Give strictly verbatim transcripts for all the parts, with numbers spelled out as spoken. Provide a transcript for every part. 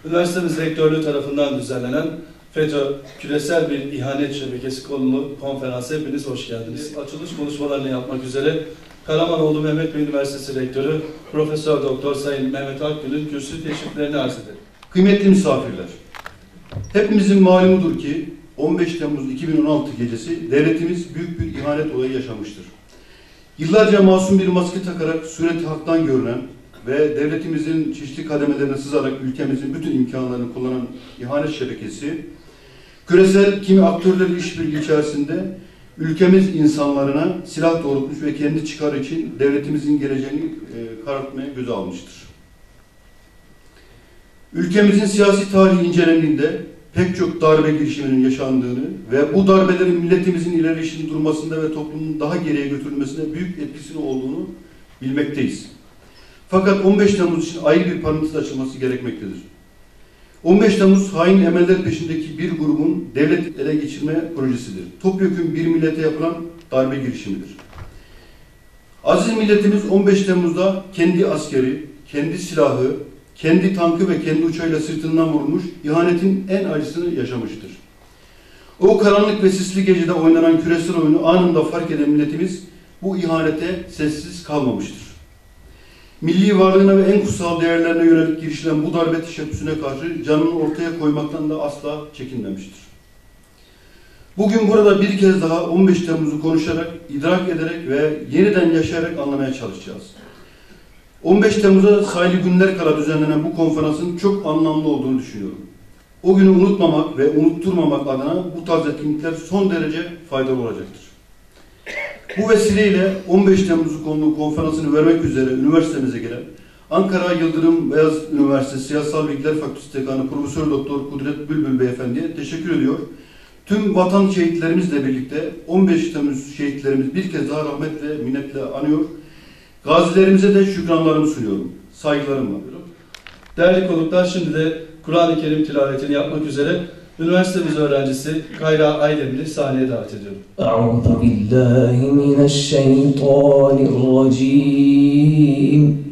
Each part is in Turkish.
Üniversitemiz rektörlüğü tarafından düzenlenen FETÖ Küresel Bir İhanet Şebekesi konulu konferansa hepiniz hoş geldiniz. Açılış konuşmalarını yapmak üzere Karamanoğlu Mehmet Bey Üniversitesi Rektörü Profesör Doktor Sayın Mehmet Akgül'ün kürsü teşriflerini arz ederim. Kıymetli misafirler, hepimizin malumudur ki on beş Temmuz iki bin on altı gecesi devletimiz büyük bir ihanet olayı yaşamıştır. Yıllarca masum bir maske takarak sureti haktan görünen ve devletimizin çeşitli kademelerine sızarak ülkemizin bütün imkanlarını kullanan ihanet şebekesi, küresel kimi aktörlerle işbirliği içerisinde ülkemiz insanlarına silah doğrultmuş ve kendi çıkarı için devletimizin geleceğini e, karartmaya göze almıştır. Ülkemizin siyasi tarihi incelendiğinde pek çok darbe girişiminin yaşandığını ve bu darbelerin milletimizin ilerleyişinin durmasında ve toplumun daha geriye götürülmesine büyük etkisini olduğunu bilmekteyiz. Fakat on beş Temmuz için ayrı bir parantez açılması gerekmektedir. on beş Temmuz hain emeller peşindeki bir grubun devlet ele geçirme projesidir. Topyekün bir millete yapılan darbe girişimidir. Aziz milletimiz on beş Temmuz'da kendi askeri, kendi silahı, kendi tankı ve kendi uçağıyla sırtından vurulmuş, ihanetin en acısını yaşamıştır. O karanlık ve sisli gecede oynanan küresel oyunu anında fark eden milletimiz bu ihanete sessiz kalmamıştır. Milli varlığına ve en kutsal değerlerine yönelik girişilen bu darbe teşebbüsüne karşı canını ortaya koymaktan da asla çekinmemiştir. Bugün burada bir kez daha on beş Temmuz'u konuşarak, idrak ederek ve yeniden yaşayarak anlamaya çalışacağız. on beş Temmuz'a sayılı günler kala düzenlenen bu konferansın çok anlamlı olduğunu düşünüyorum. O günü unutmamak ve unutturmamak adına bu tarz etkinlikler son derece faydalı olacaktır. Bu vesileyle on beş Temmuz'u konulu konferansını vermek üzere üniversitemize gelen Ankara Yıldırım Beyaz Üniversitesi Siyasal Bilgiler Fakültesi Dekanı Profesör Doktor Kudret Bülbül Beyefendi'ye teşekkür ediyor. Tüm vatan şehitlerimizle birlikte on beş Temmuz şehitlerimiz bir kez daha rahmet ve minnetle anıyor. Gazilerimize de şükranlarımı sunuyorum. Saygılarım var. Değerli konuklar, şimdi de Kur'an-ı Kerim tilavetini yapmak üzere üniversitemiz öğrencisi Kayra Aydemir'i sahneye davet ediyorum. Euzu billahi mineşşeytanirracim.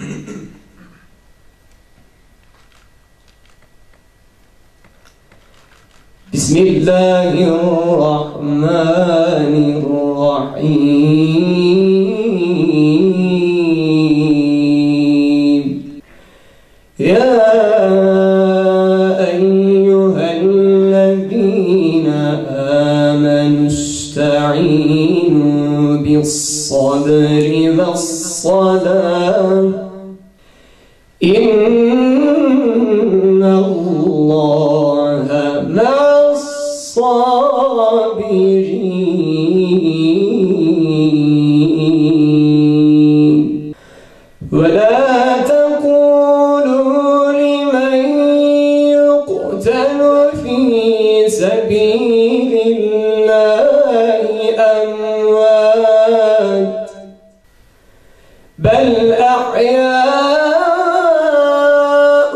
Bismillahirrahmanirrahim. Ya استعينوا بالصبر والصلاة إن الله مع الصابرين ولا تقولوا لمن يقتل في سبيل الله أموات بل أحياء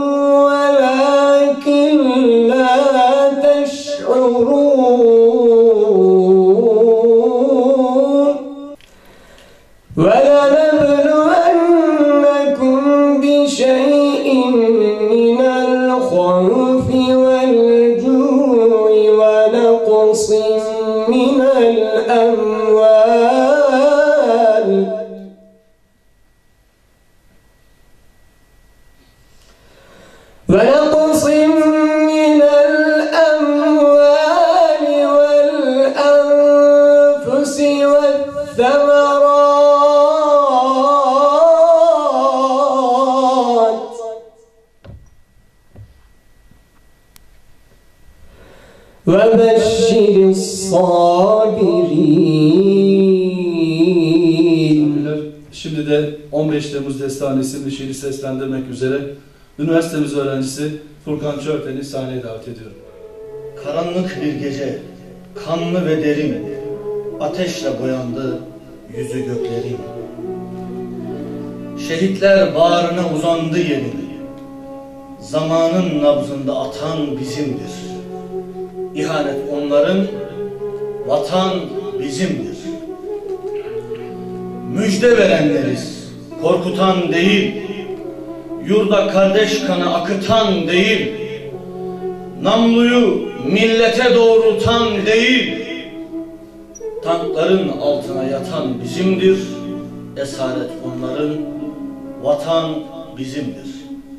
ولكن لا تشعرون ولنبلونكم بشيء من الخوف والجوع ونقص من الأموال ونقص من الأموال والأنفس والثمرات وبشر الصابرين. Şimdi de on beş Temmuz Destanesi'nin şiiri seslendirmek üzere üniversitemiz öğrencisi Furkan Çörten'i sahneye davet ediyorum. Karanlık bir gece, kanlı ve derin, ateşle boyandı yüzü göklerin. Şehitler bağrına uzandı yerin, zamanın nabzında atan bizimdir. İhanet onların, vatan bizimdir. Müjde verenleriz, korkutan değil, yurda kardeş kanı akıtan değil, namluyu millete doğrultan değil, tankların altına yatan bizimdir, esaret onların, vatan bizimdir.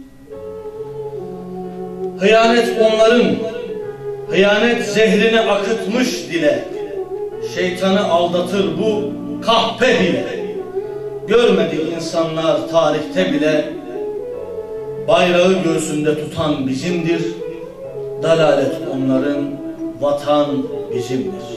Hıyanet onların, hıyanet zehrini akıtmış dile, şeytanı aldatır bu kahpe hile. Görmedik insanlar tarihte bile, bayrağı göğsünde tutan bizimdir, dalalet onların, vatan bizimdir.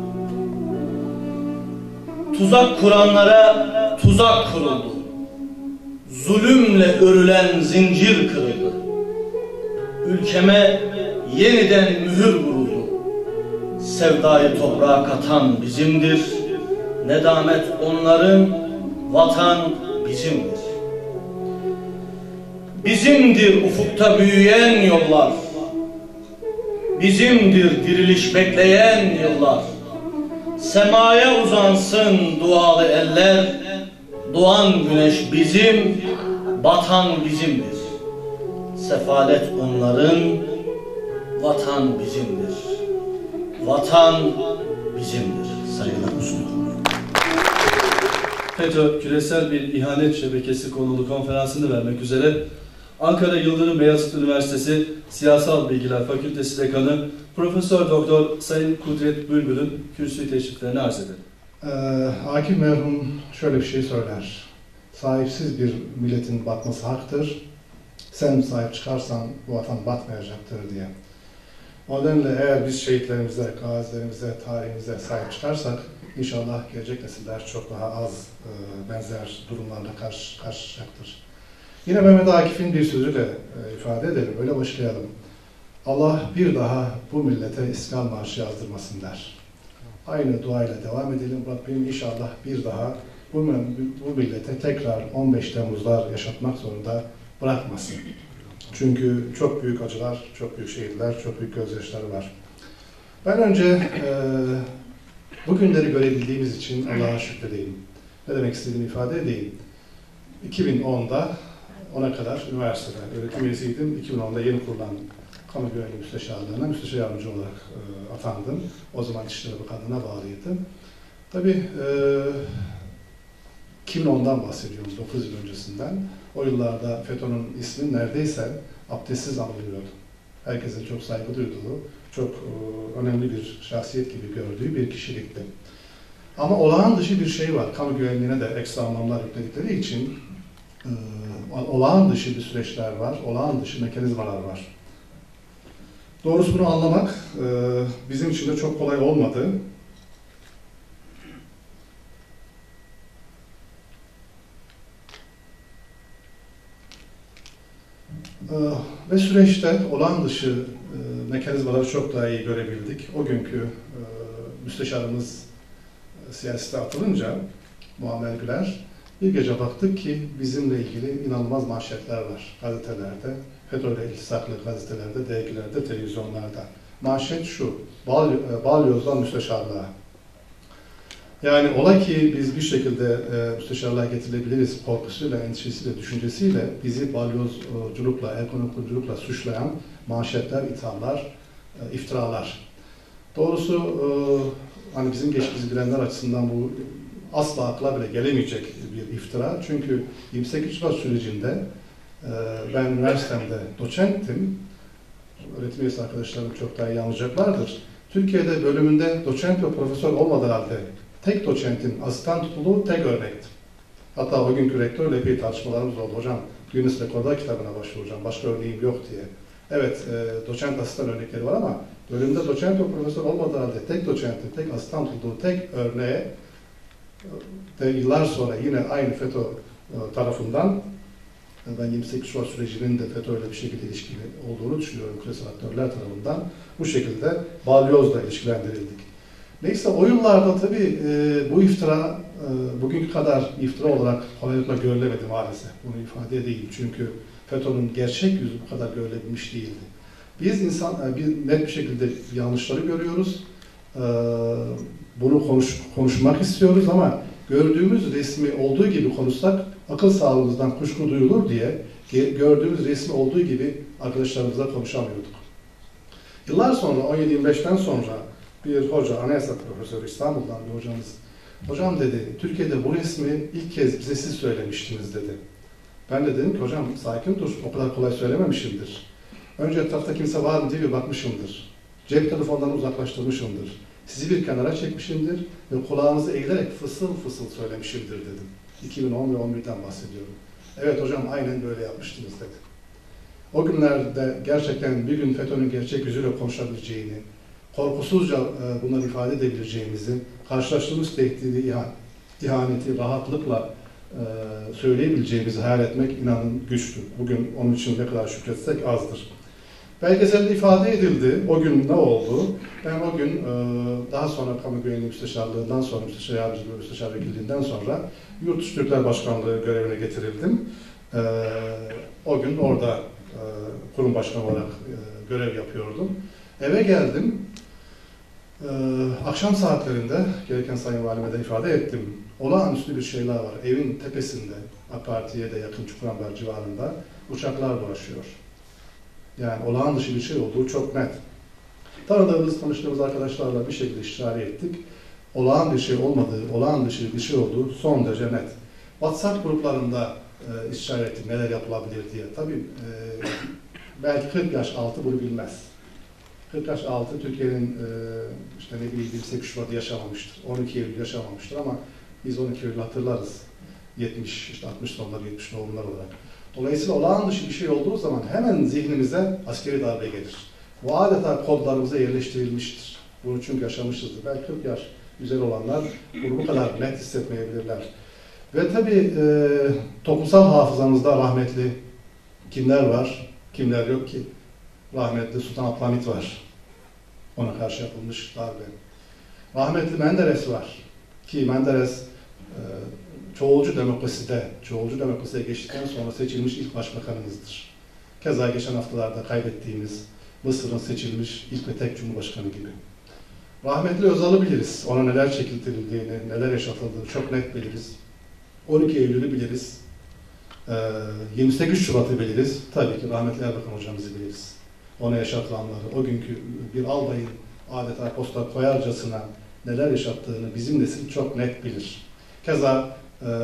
Tuzak kuranlara tuzak kuruldu, zulümle örülen zincir kırıldı, ülkeme yeniden mühür vuruldu, sevdayı toprağa katan bizimdir, nedamet onların, vatan bizimdir. Bizimdir ufukta büyüyen yollar, bizimdir diriliş bekleyen yıllar. Semaya uzansın dualı eller, doğan güneş bizim, batan bizimdir. Sefalet onların, vatan bizimdir. Vatan bizimdir. Saygılar sunuyorum. FETÖ küresel bir ihanet şebekesi konulu konferansını vermek üzere Ankara Yıldırım Beyazıt Üniversitesi Siyasal Bilgiler Fakültesi Dekanı Profesör Doktor Sayın Kudret Bülbül'ün kürsü teşriflerini arz edelim. Ee, Akif merhum şöyle bir şey söyler. Sahipsiz bir milletin batması haktır. Sen sahip çıkarsan bu vatan batmayacaktır diye. O nedenle eğer biz şehitlerimize, gazilerimize, tarihimize sahip çıkarsak inşallah gelecek nesiller çok daha az e, benzer durumlarla karşı, karşılaşacaktır. Yine Mehmet Akif'in bir sözüyle e, ifade edelim, öyle başlayalım. Allah bir daha bu millete İstiklal Marşı yazdırmasın der. Aynı duayla devam edelim. Rabbim inşallah bir daha bu, bu millete tekrar on beş Temmuzlar yaşatmak zorunda bırakmasın. Çünkü çok büyük acılar, çok büyük şehitler, çok büyük gözyaşları var. Ben önce e, bugünleri görebildiğimiz için Allah'a şükredeyim. Ne demek istediğimi ifade edeyim. iki bin onda ona kadar üniversitede öğretim üyesiydim. iki bin onda yeni kurulan Kamu Güvenliği Müsteşarlığı'na müsteşar yardımcı olarak e, atandım. O zaman İçişleri Bakanlığı'na bağlıydım. Tabii e, iki bin ondan bahsediyorum, dokuz yıl öncesinden. O yıllarda FETÖ'nün ismi neredeyse abdestsiz anılıyordu. Herkesin çok saygı duyduğu, çok e, önemli bir şahsiyet gibi gördüğü bir kişilikti. Ama olağan dışı bir şey var. Kamu güvenliğine de ekstra anlamlar yükledikleri için e, olağan dışı bir süreçler var, olağan dışı mekanizmalar var. Doğrusu bunu anlamak e, bizim için de çok kolay olmadı. E, ve süreçte olağan dışı e, mekanizmaları çok daha iyi görebildik. O günkü e, müsteşarımız e, siyasete atılınca Muammer Güler, bir gece baktık ki bizimle ilgili inanılmaz manşetler var gazetelerde. FETÖ'yle iltisaklı gazetelerde, dergilerde, televizyonlarda. Manşet şu, Bal, Balyoz'dan müsteşarlığa. Yani ola ki biz bir şekilde e, müsteşarlığa getirilebiliriz korkusuyla, endişesiyle, düşüncesiyle bizi balyozculukla, ekonomikçulukla suçlayan manşetler, ithamlar, e, iftiralar. Doğrusu e, hani bizim geçmişi bilenler açısından bu asla akla bile gelemeyecek bir iftira. Çünkü yirmi sekiz Şubat sürecinde ben üniversitemde doçenttim. Öğretim üyesi arkadaşlarım çok daha iyi anlayacaklardır. Türkiye'de bölümünde doçent ve profesör olmadığı halde tek doçentin asistan tutulduğu tek örnekti. Hatta o günkü rektörle epey tartışmalarımız oldu. Hocam Guinness Rekorlar kitabına başvuracağım, başka örneğim yok diye. Evet, e, doçent asistan örnekleri var ama bölümde doçent ve profesör olmadığı halde tek doçentin, tek asistan tutulduğu tek örneğe de yıllar sonra yine aynı FETÖ tarafından, ben yirmi sekiz Şubat sürecinin de FETÖ'yle bir şekilde ilişkili olduğunu düşünüyorum küresel aktörler tarafından, bu şekilde balyozla ilişkilendirildik. Neyse o yıllarda tabii e, bu iftira e, bugünkü kadar iftira olarak kolaylıkla görülemedi maalesef. Bunu ifade edeyim çünkü FETÖ'nün gerçek yüzü bu kadar görülebilmiş değildi. Biz insan e, bir net bir şekilde yanlışları görüyoruz. E, bunu konuş, konuşmak istiyoruz ama gördüğümüz resmi olduğu gibi konuşsak akıl sağlığımızdan kuşku duyulur diye gördüğümüz resmi olduğu gibi arkadaşlarımızla konuşamıyorduk. Yıllar sonra, on yedi yirmi beşten sonra bir hoca, anayasa profesörü İstanbul'dan bir hocamız, hocam dedi, Türkiye'de bu resmi ilk kez bize siz söylemiştiniz dedi. Ben de dedim ki hocam sakin dur, o kadar kolay söylememişimdir. Önce etrafta kimse var mı diye bir bakmışımdır. Cep telefonlarını uzaklaştırmışımdır. Sizi bir kenara çekmişimdir ve kulağınızı eğilerek fısıl fısıl söylemişimdir dedim. iki bin on ve on birden bahsediyorum. Evet hocam aynen böyle yapmıştınız dedi. O günlerde gerçekten bir gün FETÖ'nün gerçek yüzüyle konuşabileceğini, korkusuzca bunları ifade edebileceğimizi, karşılaştığımız tehdidi, ihaneti rahatlıkla söyleyebileceğimizi hayal etmek inanın güçtü. Bugün onun için ne kadar şükretsek azdır. Belgeselde ifade edildi. O gün ne oldu? Ben o gün daha sonra kamu güvenliği müsteşarlığından sonra, müsteşar yardımcılığı, müsteşar vekilliğinden sonra Yurt dışı Türkler Başkanlığı görevine getirildim. O gün orada kurum başkanı olarak görev yapıyordum. Eve geldim. Akşam saatlerinde gereken Sayın Valime de ifade ettim. Olağanüstü bir şeyler var. Evin tepesinde, AK Parti'ye de yakın Çukurambar civarında uçaklar dolaşıyor. Yani olağan dışı bir şey olduğu çok net. Tanıdığımız, tanıştığımız arkadaşlarla bir şekilde istişare ettik. Olağan bir şey olmadığı, olağan dışı bir şey olduğu son derece net. WhatsApp gruplarında e, istişare ettik neler yapılabilir diye. Tabii e, belki kırk yaş altı bunu bilmez. kırk yaş altı Türkiye'nin e, işte ne bileyim yirmi sekiz Şubat'ı yaşamamıştır. on iki Eylül yaşamamıştır ama biz on iki Eylül hatırlarız. yetmiş, işte altmış sonları, yetmiş doğumlar olarak. Dolayısıyla olağan dışı bir şey olduğu zaman hemen zihnimize askeri darbe gelir. Bu adeta kodlarımıza yerleştirilmiştir. Bunu çünkü yaşamışızdır. Belki kırk yaş üzeri olanlar bunu bu kadar net hissetmeyebilirler. Ve tabii e, toplumsal hafızamızda rahmetli kimler var, kimler yok ki? Rahmetli Sultan Abdülhamit var. Ona karşı yapılmış darbe. Rahmetli Menderes var. Ki Menderes e, çoğulcu demokraside, çoğulcu demokrasiye geçtikten sonra seçilmiş ilk başbakanımızdır. Keza geçen haftalarda kaybettiğimiz Mısır'ın seçilmiş ilk ve tek cumhurbaşkanı gibi. Rahmetli Özal'ı biliriz. Ona neler çekiltirildiğini, neler yaşatıldığını çok net biliriz. on iki Eylül'ü biliriz. yirmi sekiz Şubat'ı biliriz. Tabii ki rahmetli Erbakan hocamızı biliriz. Ona yaşatılanları, o günkü bir albayın adeta posta koyarcasına neler yaşattığını bizim nesil çok net bilir. Keza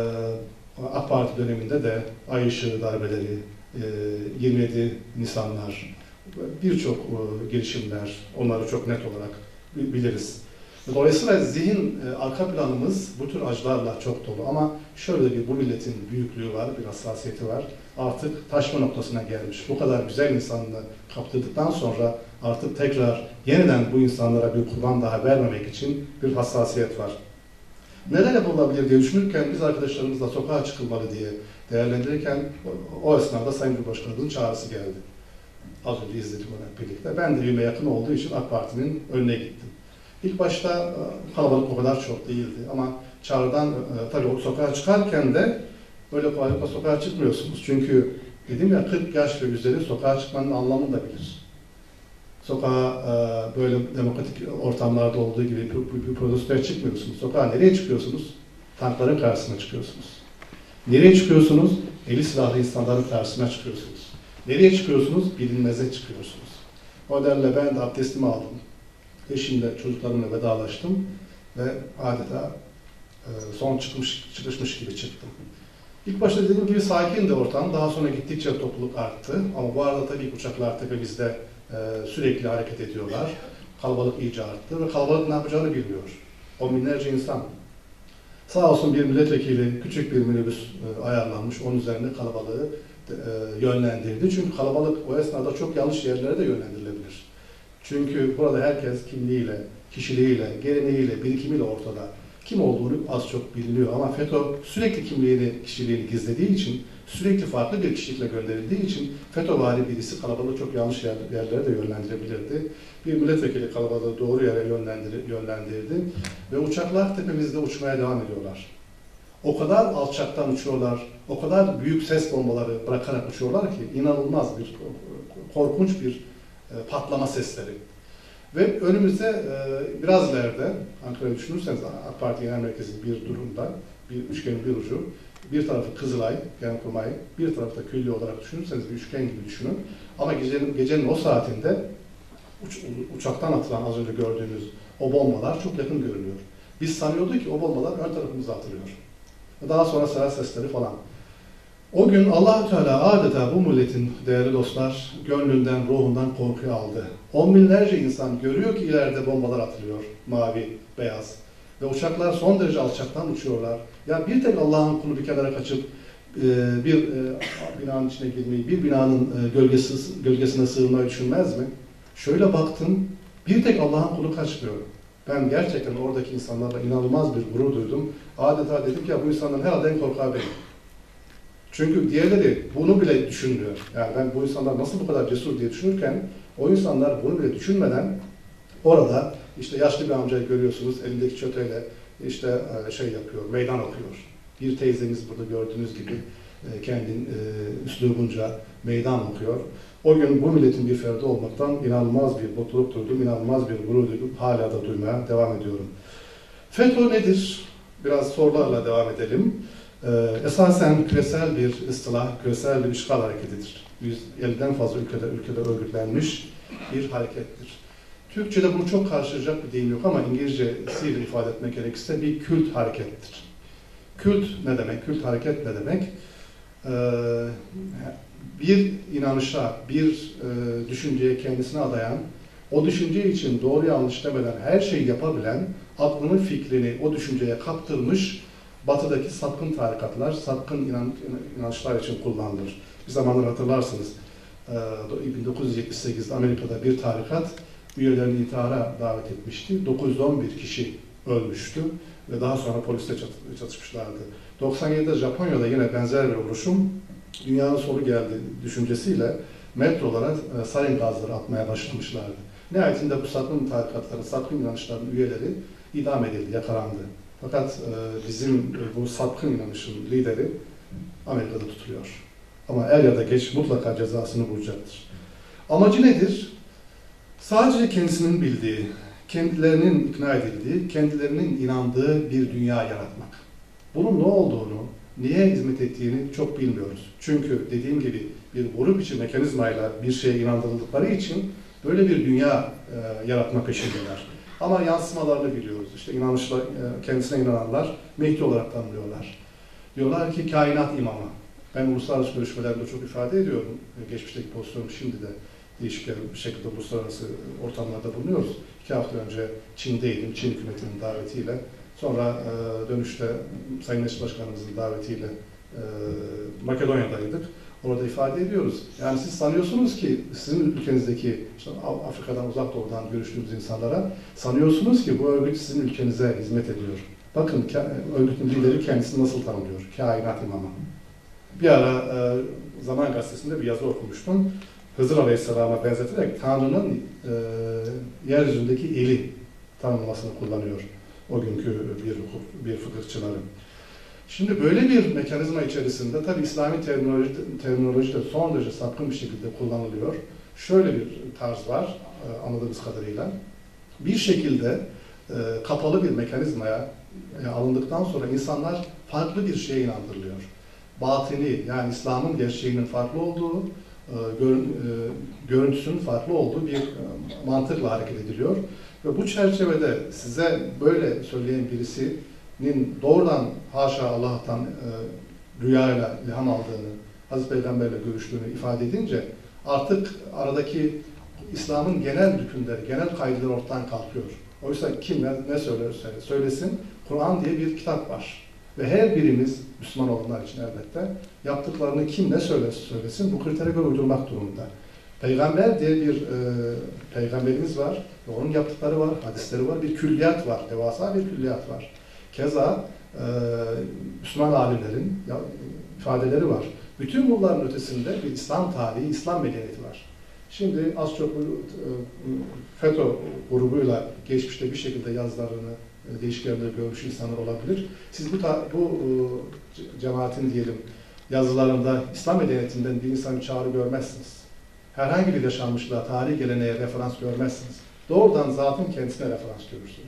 AK Parti döneminde de Ay Işığı darbeleri, yirmi yedi Nisanlar, birçok girişimler, onları çok net olarak biliriz. Dolayısıyla zihin, arka planımız bu tür acılarla çok dolu ama şöyle bir bu milletin büyüklüğü var, bir hassasiyeti var. Artık taşma noktasına gelmiş. Bu kadar güzel insanını kaptırdıktan sonra artık tekrar yeniden bu insanlara bir kurban daha vermemek için bir hassasiyet var. Neler yapılabilir diye düşünürken biz arkadaşlarımızla sokağa çıkılmalı diye değerlendirirken o esnada Sayın Cumhurbaşkanı'nın çağrısı geldi. Az önce izledik onu birlikte. Ben de evime yakın olduğu için AK Parti'nin önüne gittim. İlk başta kalabalık o kadar çok değildi ama çağrıdan tabii o sokağa çıkarken de böyle kolaylıkla sokağa çıkmıyorsunuz. Çünkü dedim ya kırk yaş ve üzeri sokağa çıkmanın anlamını da bilir. Sokağa böyle demokratik ortamlarda olduğu gibi bir, bir protestoya çıkmıyorsunuz. Sokağa nereye çıkıyorsunuz? Tankların karşısına çıkıyorsunuz. Nereye çıkıyorsunuz? Eli silahlı insanların karşısına çıkıyorsunuz. Nereye çıkıyorsunuz? Bilinmeze çıkıyorsunuz. O nedenle ben de abdestimi aldım. Eşimle, çocuklarımla vedalaştım ve adeta son çıkmış, çıkışmış gibi çıktım. İlk başta dediğim gibi sakindi ortam, daha sonra gittikçe topluluk arttı. Ama bu arada tabii uçaklar tepemizde e, sürekli hareket ediyorlar. Kalabalık iyice arttı ve kalabalık ne yapacağını bilmiyor. On binlerce insan. Sağ olsun bir milletvekili küçük bir minibüs e, ayarlanmış, onun üzerine kalabalığı e, yönlendirdi. Çünkü kalabalık o esnada çok yanlış yerlere de yönlendirilebilir. Çünkü burada herkes kimliğiyle, kişiliğiyle, geleneğiyle, birikimiyle ortada. Kim olduğunu az çok biliniyor ama FETÖ sürekli kimliğini, kişiliğini gizlediği için, sürekli farklı bir kişilikle gönderildiği için FETÖ'vari birisi kalabalığı çok yanlış yerlere de yönlendirebilirdi. Bir milletvekili kalabalığı doğru yere yönlendirdi ve uçaklar tepemizde uçmaya devam ediyorlar. O kadar alçaktan uçuyorlar, o kadar büyük ses bombaları bırakarak uçuyorlar ki inanılmaz bir, korkunç bir patlama sesleri. Ve önümüzde e, biraz ileride, Ankara'yı düşünürseniz AK Parti Genel Merkezi bir durumda, bir üçgenin bir ucu, Bir tarafı Kızılay, Genelkurmay, bir tarafı da külli olarak düşünürseniz bir üçgen gibi düşünün. Ama gecenin, gecenin o saatinde uç, uçaktan atılan az önce gördüğünüz o bombalar çok yakın görünüyor. Biz sanıyorduk ki o bombalar ön tarafımıza atılıyor. Daha sonra silah sesleri falan. O gün Allah-u Teala adeta bu milletin değerli dostlar gönlünden, ruhundan korkuyu aldı. On binlerce insan görüyor ki ileride bombalar atılıyor, mavi, beyaz. Ve uçaklar son derece alçaktan uçuyorlar. Ya bir tek Allah'ın kulu bir kenara kaçıp e, bir e, binanın içine girmeyi, bir binanın e, gölgesi, gölgesine sığınmayı düşünmez mi? Şöyle baktım, bir tek Allah'ın kulu kaçmıyor. Ben gerçekten oradaki insanlarla inanılmaz bir gurur duydum. Adeta dedik ya bu insanların herhalde en korkağı benim. Çünkü diğerleri bunu bile düşünmüyor. Yani ben bu insanlar nasıl bu kadar cesur diye düşünürken o insanlar bunu bile düşünmeden orada işte yaşlı bir amcayı görüyorsunuz elindeki çöteyle işte şey yapıyor, meydan okuyor. Bir teyzemiz burada gördüğünüz gibi kendin üslubunca meydan okuyor. O gün bu milletin bir ferdi olmaktan inanılmaz bir mutluluk duydum, inanılmaz bir gurur duydum. Hala da duymaya devam ediyorum. FETÖ nedir? Biraz sorularla devam edelim. Ee, esasen küresel bir ıstılah, küresel bir işgal hareketidir. yüz elliden fazla ülkede, ülkede örgütlenmiş bir harekettir. Türkçe'de bunu çok karşılayacak bir deyim yok ama İngilizcesiyle ifade etmek gerekirse bir kült harekettir. Kült ne demek? Kült hareket ne demek? Ee, bir inanışa, bir e, düşünceye kendisine adayan, o düşünce için doğru yanlış demeden her şeyi yapabilen, aklını, fikrini o düşünceye kaptırmış Batı'daki sapkın tarikatlar, sapkın inan, inançlar için kullanılır. Bir zamanlar hatırlarsınız, bin dokuz yüz yetmiş sekizde Amerika'da bir tarikat üyelerini intihara davet etmişti. dokuz yüz on bir kişi ölmüştü ve daha sonra polisle çatışmışlardı. doksan yedide Japonya'da yine benzer bir oluşum, dünyanın sonu geldi düşüncesiyle metrolara sarin gazları atmaya başlamışlardı. Nihayetinde bu sapkın tarikatların, sapkın inançların üyeleri idam edildi, yakalandı. Fakat e, bizim e, bu sapkın inanışın lideri Amerika'da tutuluyor. Ama er ya da geç mutlaka cezasını bulacaktır. Amacı nedir? Sadece kendisinin bildiği, kendilerinin ikna edildiği, kendilerinin inandığı bir dünya yaratmak. Bunun ne olduğunu, niye hizmet ettiğini çok bilmiyoruz. Çünkü dediğim gibi bir grup içi mekanizmayla bir şeye inandırıldıkları için böyle bir dünya e, yaratma peşindeler. Ama yansımalarını biliyoruz. İşte inanışla, kendisine inananlar Mehdi olarak tanımlıyorlar. Diyorlar ki kainat imamı. Ben uluslararası görüşmelerde çok ifade ediyorum. Geçmişteki pozisyonum şimdi de değişik bir şekilde uluslararası ortamlarda bulunuyoruz. İki hafta önce Çin'deydim, Çin hükümetinin davetiyle. Sonra dönüşte Sayın Eş Başkanımızın davetiyle Makedonya'daydık. Orada ifade ediyoruz. Yani siz sanıyorsunuz ki sizin ülkenizdeki, işte Afrika'dan, Uzak Doğu'dan görüştüğümüz insanlara sanıyorsunuz ki bu örgüt sizin ülkenize hizmet ediyor. Bakın örgütün lideri kendisini nasıl tanımlıyor? Kainat imamı. Bir ara e, Zaman Gazetesi'nde bir yazı okumuştum. Hızır Aleyhisselam'a benzeterek Tanrı'nın e, yeryüzündeki eli tanımlamasını kullanıyor o günkü bir, bir fıkıhçıları. Şimdi böyle bir mekanizma içerisinde tabi İslami terminoloji, terminoloji de son derece sapkın bir şekilde kullanılıyor. Şöyle bir tarz var e, anladığımız kadarıyla. Bir şekilde e, kapalı bir mekanizmaya e, alındıktan sonra insanlar farklı bir şeye inandırılıyor. Batini yani İslam'ın gerçeğinin farklı olduğu, e, gör, e, görüntüsünün farklı olduğu bir e, mantıkla hareket ediliyor. Ve bu çerçevede size böyle söyleyen birisinin doğrudan haşa Allah'tan e, rüyayla ilham aldığını, Hazreti Peygamberle görüştüğünü ifade edince artık aradaki İslam'ın genel hükümleri, genel kaideler ortadan kalkıyor. Oysa kim ne, ne söylerse söylesin, Kur'an diye bir kitap var. Ve her birimiz, Müslüman olanlar için elbette, yaptıklarını kim ne söylerse söylesin, bu kritere göre uydurmak durumunda. Peygamber diye bir e, peygamberimiz var, ve onun yaptıkları var, hadisleri var, bir külliyat var, devasa bir külliyat var. Keza e, Müslüman alimlerin ya, ifadeleri var. Bütün bunların ötesinde bir İslam tarihi, İslam medeniyeti var. Şimdi az çok bu e, FETÖ grubuyla geçmişte bir şekilde yazılarını, e, değişik yerlerde görmüş insanlar olabilir. Siz bu, bu e, cemaatin diyelim yazılarında İslam medeniyetinden bir insan çağrı görmezsiniz. Herhangi bir yaşanmışlığa, tarihi geleneğe referans görmezsiniz. Doğrudan zatın kendisine referans görürsünüz.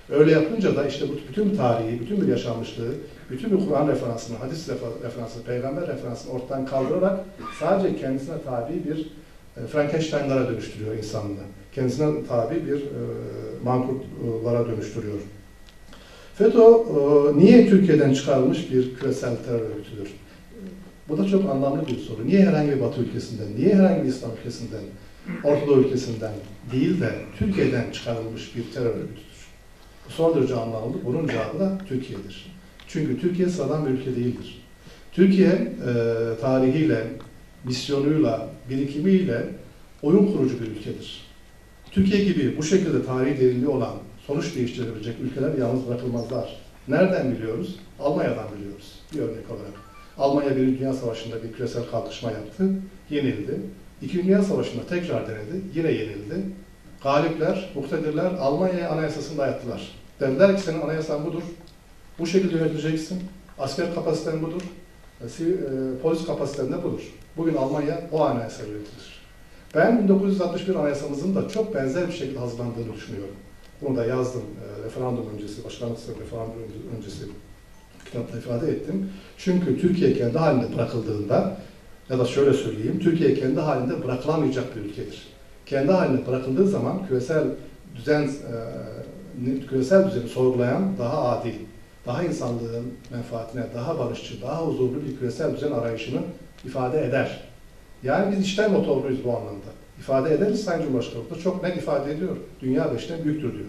Öyle yapınca da işte bu bütün bir tarihi, bütün bir yaşanmışlığı, bütün bir Kur'an referansını, hadis referansını, peygamber referansını ortadan kaldırarak sadece kendisine tabi bir e, Frankenstein'lara dönüştürüyor insanlığı. Kendisine tabi bir e, mankurtlara dönüştürüyor. FETÖ e, niye Türkiye'den çıkarılmış bir küresel terör örgütüdür? Bu da çok anlamlı bir soru. Niye herhangi bir Batı ülkesinden, niye herhangi bir İslam ülkesinden, Orta Doğu ülkesinden değil de Türkiye'den çıkarılmış bir terör örgütüdür? Bu son derece anlamlı. Bunun cevabı da Türkiye'dir. Çünkü Türkiye sıradan bir ülke değildir. Türkiye e, tarihiyle, misyonuyla, birikimiyle oyun kurucu bir ülkedir. Türkiye gibi bu şekilde tarihi derinliği olan, sonuç değiştirebilecek ülkeler yalnız bırakılmazlar. Nereden biliyoruz? Almanya'dan biliyoruz bir örnek olarak. Almanya Birinci Dünya Savaşı'nda bir küresel kalkışma yaptı, yenildi. İkinci Dünya Savaşı'nda tekrar denedi, yine yenildi. Galipler, muktedirler Almanya'ya anayasasını dayattılar. Dediler ki senin anayasan budur, bu şekilde yöneteceksin, asker kapasiten budur, e, polis kapasiten de budur. Bugün Almanya o anayasayla yönetilir. Ben bin dokuz yüz altmış bir anayasamızın da çok benzer bir şekilde hazırlandığını düşünüyorum. Bunu da yazdım, e, referandum öncesi, başkanlık sistemi referandum öncesi kitapta ifade ettim. Çünkü Türkiye kendi halinde bırakıldığında, ya da şöyle söyleyeyim, Türkiye kendi halinde bırakılamayacak bir ülkedir. Kendi halinde bırakıldığı zaman küresel düzen, e, küresel düzeni sorgulayan, daha adil, daha insanlığın menfaatine, daha barışçı, daha huzurlu bir küresel düzen arayışını ifade eder. Yani biz işten motorluyuz bu anlamda. İfade ederiz, Sayın Cumhurbaşkanı da çok net ifade ediyor. Dünya beşten büyüktür diyor.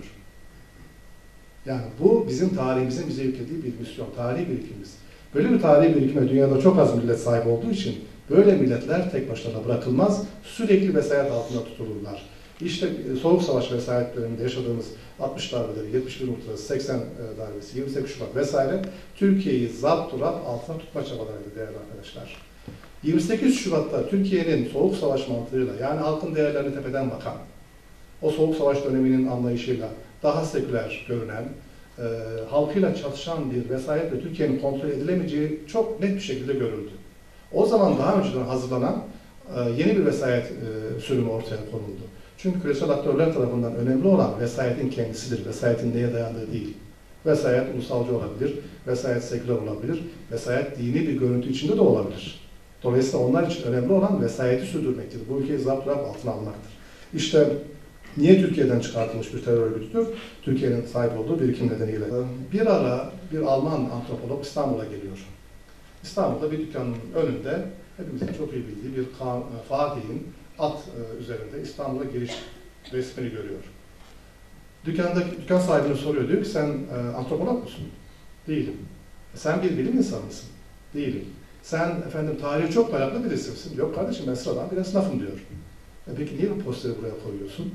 Yani bu bizim tarihimizin bize yüklediği bir misyon, tarihi birikimimiz. Böyle bir tarihi birikime dünyada çok az millet sahip olduğu için böyle milletler tek başlarına bırakılmaz, sürekli vesayet altında tutulurlar. İşte Soğuk Savaş vesayet döneminde yaşadığımız altmış darbeleri, yetmiş bir muhtırası, seksen darbesi, yirmi sekiz Şubat vesaire Türkiye'yi zapt-urapt altına tutma çabalarıydı değerli arkadaşlar. yirmi sekiz Şubat'ta Türkiye'nin Soğuk Savaş mantığıyla, yani halkın değerlerine tepeden bakan, o Soğuk Savaş döneminin anlayışıyla daha seküler görünen, e, halkıyla çatışan bir vesayetle Türkiye'nin kontrol edilemeyeceği çok net bir şekilde görüldü. O zaman daha önceden hazırlanan e, yeni bir vesayet e, sürümü ortaya konuldu. Çünkü küresel aktörler tarafından önemli olan vesayetin kendisidir, vesayetin neye dayandığı değil. Vesayet ulusalcı olabilir, vesayet seküler olabilir, vesayet dini bir görüntü içinde de olabilir. Dolayısıyla onlar için önemli olan vesayeti sürdürmektir. Bu ülkeyi zapt-urapt altına almaktır. İşte niye Türkiye'den çıkartılmış bir terör örgütüdür? Türkiye'nin sahip olduğu birikim nedeniyle. Bir ara bir Alman antropolog İstanbul'a geliyor. İstanbul'da bir dükkanın önünde hepimizin çok iyi bildiği bir Fatih'in at üzerinde İstanbul'a giriş resmini görüyor. Dükkandaki, dükkan sahibine soruyor, diyor ki sen antropolog musun? Değilim. E, sen bir bilim insanı mısın? Değilim. Sen efendim tarihi çok meraklı birisi misin? Yok kardeşim ben sıradan bir esnafım diyor. E, peki niye bu posteri buraya koyuyorsun?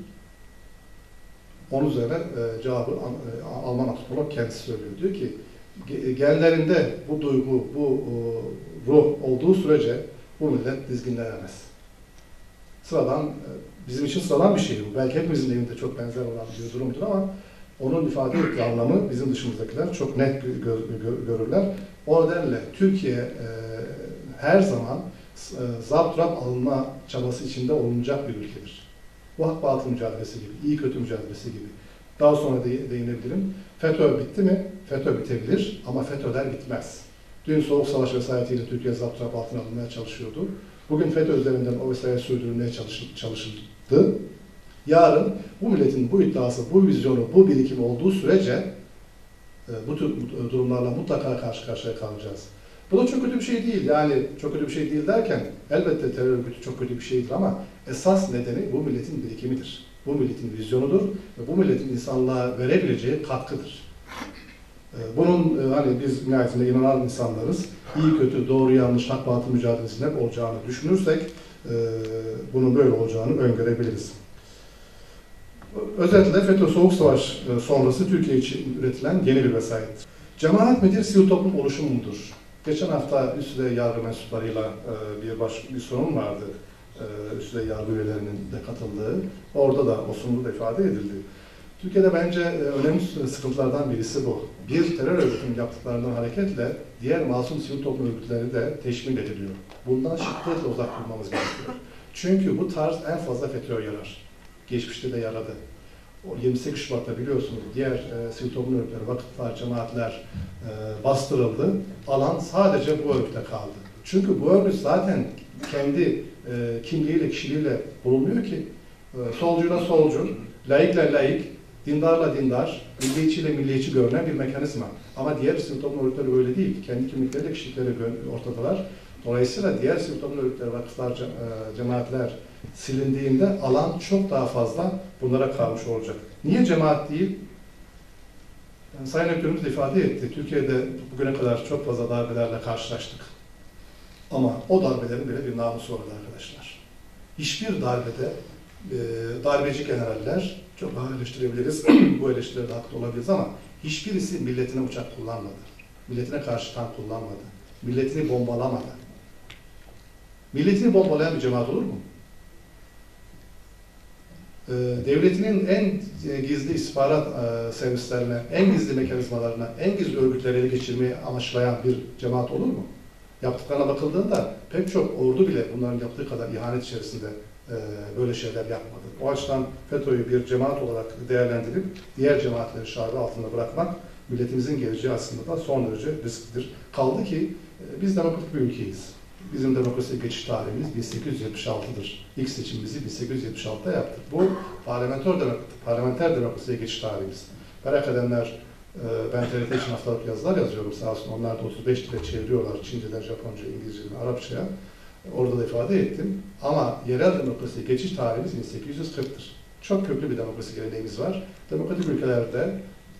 Onun üzerine e, cevabı e, Alman antropolog kendisi söylüyor. Diyor ki genlerinde bu duygu, bu o, ruh olduğu sürece bu millet dizginlenemez. Sıradan, bizim için sıradan bir şey bu. Belki hepimizin evinde çok benzer olan bir durumdur ama onun ifade ettiği anlamı bizim dışımızdakiler çok net gö gö görürler. O nedenle Türkiye e, her zaman e, zapt-urapt alınma çabası içinde olunacak bir ülkedir. Bu hak batıl mücadelesi gibi, iyi kötü mücadelesi gibi. Daha sonra de değinebilirim. FETÖ bitti mi? FETÖ bitebilir ama FETÖ'ler bitmez. Dün Soğuk Savaş vesayetiyle Türkiye zapt-urapt altına alınmaya çalışıyordu. Bugün FETÖ üzerinden o vesayet sürdürülmeye çalışıldı. Yarın bu milletin bu iddiası, bu vizyonu, bu birikimi olduğu sürece bu tür durumlarla mutlaka karşı karşıya kalacağız. Bu da çok kötü bir şey değil. Yani çok kötü bir şey değil derken elbette terör örgütü çok kötü bir şeydir ama esas nedeni bu milletin birikimidir. Bu milletin vizyonudur ve bu milletin insanlığa verebileceği katkıdır. Bunun hani biz nihayetinde inanan insanlarız. İyi kötü, doğru yanlış, hak batıl mücadelesinin hep olacağını düşünürsek bunun böyle olacağını öngörebiliriz. Özellikle FETÖ Soğuk Savaş sonrası Türkiye için üretilen yeni bir vesayet. Cemaat midir, sivil toplum oluşumu mudur? Geçen hafta üst düzey yargı mensuplarıyla bir baş bir sorun vardı. Üst düzey yargı üyelerinin de katıldığı. Orada da o sunumda da ifade edildi. Türkiye'de bence önemli sıkıntılardan birisi bu. Bir terör örgütünün yaptıklarından hareketle diğer masum sivil toplum örgütleri de teşmil ediliyor. Bundan şiddetle uzak durmamız gerekiyor. Çünkü bu tarz en fazla FETÖ'ye yarar. Geçmişte de yaradı. o yirmi sekiz Şubat'ta biliyorsunuz diğer e, sivil toplum örgütleri, vakıflar, cemaatler e, bastırıldı. Alan sadece bu örgüte kaldı. Çünkü bu örgüt zaten kendi e, kimliğiyle, kişiliğiyle bulunmuyor ki. E, solcuyla solcu, laikle laik, dindarla dindar, milliyetçiyle milliyetçi görünen bir mekanizma. Ama diğer sivil toplum örgütleri öyle değil. Kendi kimlikleriyle, kişilikleri ortadalar. Dolayısıyla diğer sivil toplum örgütleri, vakıflar, cemaatler silindiğinde alan çok daha fazla bunlara kalmış olacak. Niye cemaat değil? Yani Sayın Rektörümüz de ifade etti. Türkiye'de bugüne kadar çok fazla darbelerle karşılaştık. Ama o darbelerin bile bir namusu vardı arkadaşlar. Hiçbir darbede e, darbeci generaller, çok daha eleştirebiliriz, bu eleştirilerde haklı olabiliriz ama hiçbirisi milletine uçak kullanmadı. Milletine karşı tank kullanmadı. Milletini bombalamadı. Milletini bombalayan bir cemaat olur mu? Ee, devletinin en gizli istihbarat e, servislerine, en gizli mekanizmalarına, en gizli örgütleri ele geçirmeyi amaçlayan bir cemaat olur mu? Yaptıklarına bakıldığında pek çok ordu bile bunların yaptığı kadar ihanet içerisinde e, böyle şeyler yapmadı. O açıdan FETÖ'yü bir cemaat olarak değerlendirip diğer cemaatleri şarjı altında bırakmak milletimizin geleceği aslında da son derece risklidir. Kaldı ki e, biz demokratik bir ülkeyiz. Bizim demokrasiye geçiş tarihimiz bin sekiz yüz yetmiş altı'dır. İlk seçimimizi bin sekiz yüz yetmiş altı'da yaptık. Bu parlamenter, demokrasi, parlamenter demokrasiye geçiş tarihimiz. Merak edenler, ben T R T için haftalık yazılar yazıyorum sağ olsun. Onlar da otuz beş dile çeviriyorlar. Çince'den Japonca, İngilizce'den Arapça'ya. Orada da ifade ettim. Ama yerel demokrasiye geçiş tarihimiz bin sekiz yüz kırk'tır. Çok köklü bir demokrasi geleneğimiz var. Demokratik ülkelerde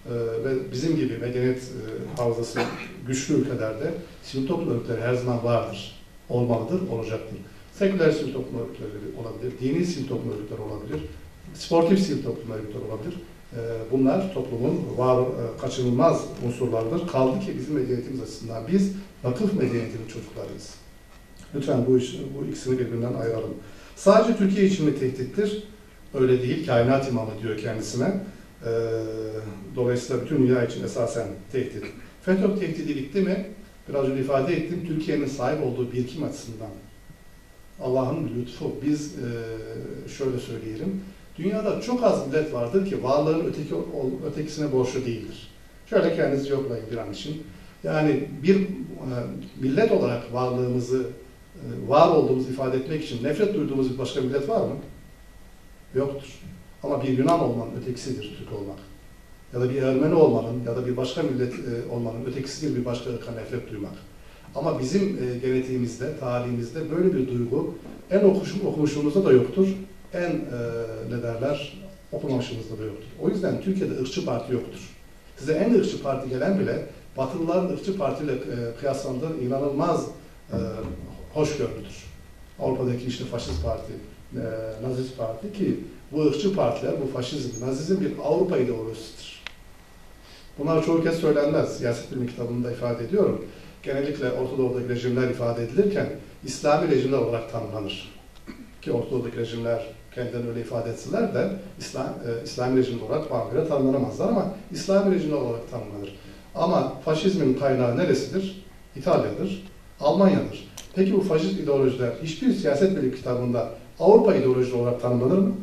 ve bizim gibi medeniyet havzası güçlü ülkelerde sivil toplum örgütleri her zaman vardır. Olmalıdır, olacaktır. Seküler sivil toplum örgütleri olabilir, dini sivil toplum örgütleri olabilir, sportif sivil toplum örgütleri olabilir. Bunlar toplumun var, kaçınılmaz unsurlardır. Kaldı ki bizim medeniyetimiz açısından biz vakıf medeniyetinin çocuklarıyız. Lütfen bu, iş, bu ikisini birbirinden ayıralım. Sadece Türkiye için mi tehdittir? Öyle değil. Kainat imamı diyor kendisine. Dolayısıyla bütün dünya için esasen tehdit. FETÖ tehdidi bitti mi? Biraz önce ifade ettim. Türkiye'nin sahip olduğu birikim açısından Allah'ın lütfu. Biz şöyle söyleyelim. Dünyada çok az millet vardır ki varlığın öteki, ötekisine borçlu değildir. Şöyle kendinizi yoklayın bir an için. Yani bir millet olarak varlığımızı, var olduğumuzu ifade etmek için nefret duyduğumuz bir başka millet var mı? Yoktur. Ama bir Yunan olmanın ötekisidir Türk olmak. Ya da bir Ermeni olmanın ya da bir başka millet olmanın ötekisidir bir başka ırka nefret duymak. Ama bizim genetiğimizde, tarihimizde böyle bir duygu en okumuşluğumuzda da yoktur. En e, ne derler, okumamışımızda da yoktur. O yüzden Türkiye'de ırkçı parti yoktur. Size en ırkçı parti gelen bile Batılıların ırkçı partiyle e, kıyaslandığı inanılmaz e, hoşgörülüdür. Avrupa'daki işte faşist parti, e, nazist parti ki bu ırkçı partiler, bu faşizm, nazizm bir Avrupa ideolojisidir. Bunlar çoğu kez söylenmez. Siyaset bilimi kitabında ifade ediyorum. Genellikle Orta Doğu'daki rejimler ifade edilirken İslami rejimler olarak tanımlanır. Ki Orta Doğu'daki rejimler kendilerini öyle ifade etseler de İslam, e, İslami rejim olarak bana göre tanımlanamazlar ama İslami rejimler olarak tanımlanır. Ama faşizmin kaynağı neresidir? İtalya'dır, Almanya'dır. Peki bu faşist ideolojiler hiçbir siyaset bilimi kitabında Avrupa ideolojisi olarak tanımlanır mı?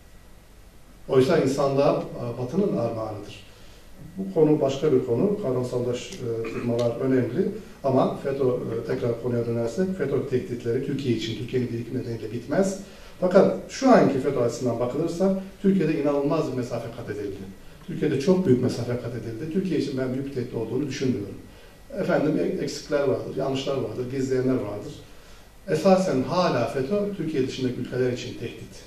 Oysa insanlığa Batı'nın armağanıdır. Bu konu başka bir konu. Kavramsallaştırmalar önemli. Ama FETÖ, tekrar konuya dönersek, FETÖ tehditleri Türkiye için, Türkiye'nin birikim nedeniyle bitmez. Fakat şu anki FETÖ açısından bakılırsa, Türkiye'de inanılmaz bir mesafe kat edildi. Türkiye'de çok büyük mesafe kat edildi. Türkiye için ben büyük bir tehdit olduğunu düşünmüyorum. Efendim eksikler vardır, yanlışlar vardır, gizleyenler vardır. Esasen hala FETÖ, Türkiye dışındaki ülkeler için tehdit.